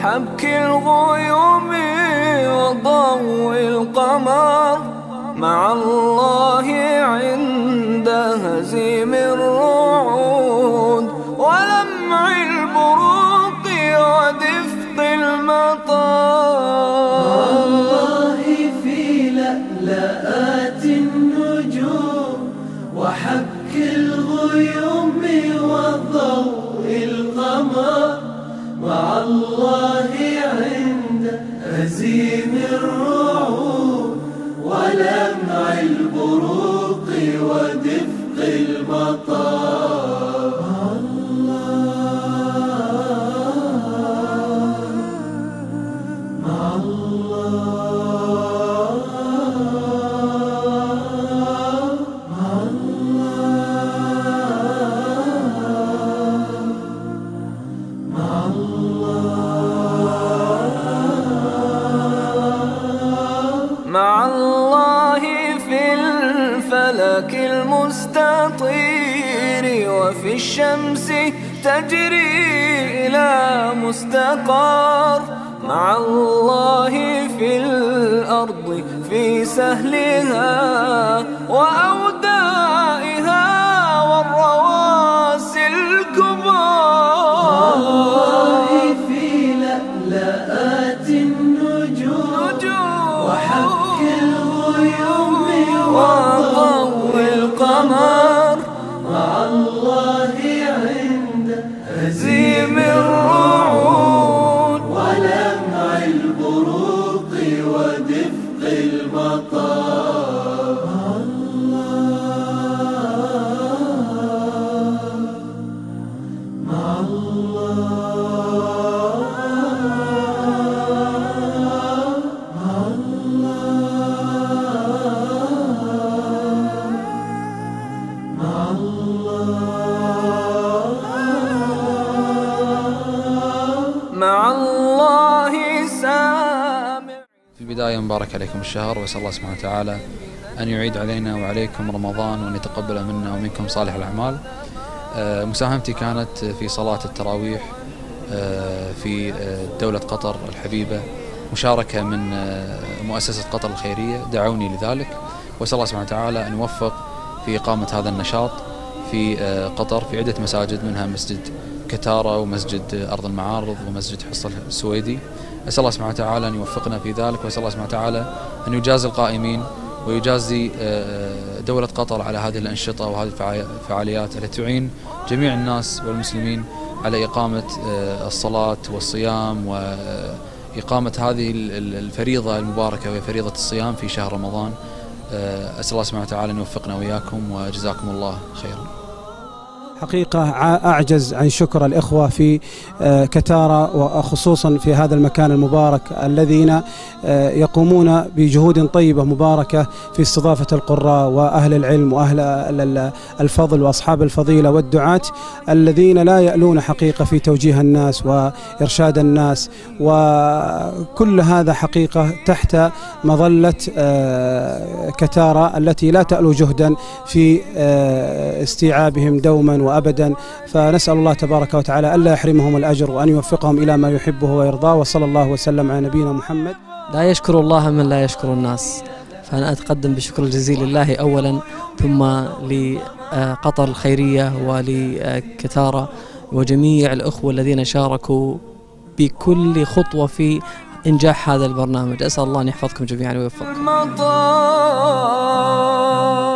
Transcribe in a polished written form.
وحبك الغيوم وضوء القمر، مع الله عند هزيم الرعود ولمع البروق ودفق المطر. مع الله في لألآت النجوم وحبك الغيوم وضوء القمر، مع الله عند هزيم الرعود ولمع البروق ودفق المطر. مع الله مع الله مع الله مع الله في الفلك المستطير وفي الشمس تجري إلى مستقر، مع الله في الأرض في سهلها وأودائها والرواسي الكبار. مع الله في لألآت النجوم وحبك الغيوم وضوء القمر، مع الله عند هزيم الرعود ولمع البروق ودفق المطر. مع الله مع الله مع الله مع الله سامع. في البداية مبارك عليكم الشهر، وأسأل الله سبحانه وتعالى أن يعيد علينا وعليكم رمضان وأن يتقبل منا ومنكم صالح الأعمال. مساهمتي كانت في صلاة التراويح في دولة قطر الحبيبة، مشاركة من مؤسسة قطر الخيرية، دعوني لذلك، وأسأل الله سبحانه وتعالى أن يوفق في إقامة هذا النشاط في قطر في عدة مساجد، منها مسجد كتارة ومسجد أرض المعارض ومسجد حصة السويدي. أسأل الله سبحانه وتعالى أن يوفقنا في ذلك، وأسأل الله سبحانه وتعالى أن يجازي القائمين ويجازي دولة قطر على هذه الأنشطة وهذه الفعاليات التي تعين جميع الناس والمسلمين على إقامة الصلاة والصيام وإقامة هذه الفريضة المباركة وهي فريضة الصيام في شهر رمضان. أسأل الله سبحانه وتعالى أن يوفقنا وإياكم وجزاكم الله خيرا. حقيقة أعجز عن شكر الإخوة في كتارة وخصوصا في هذا المكان المبارك الذين يقومون بجهود طيبة مباركة في استضافة القراء وأهل العلم وأهل الفضل وأصحاب الفضيلة والدعاة الذين لا يألون حقيقة في توجيه الناس وإرشاد الناس، وكل هذا حقيقة تحت مظلة كتارة التي لا تألو جهدا في استيعابهم دوما وأبدا. فنسأل الله تبارك وتعالى ألا يحرمهم الأجر وأن يوفقهم إلى ما يحبه ويرضاه، وصلى الله وسلم على نبينا محمد. لا يشكر الله من لا يشكر الناس، فأنا أتقدم بالشكر الجزيل لله أولا، ثم لقطر الخيرية ولكتارة وجميع الأخوة الذين شاركوا بكل خطوة في إنجاح هذا البرنامج. أسأل الله أن يحفظكم جميعا ويوفقكم.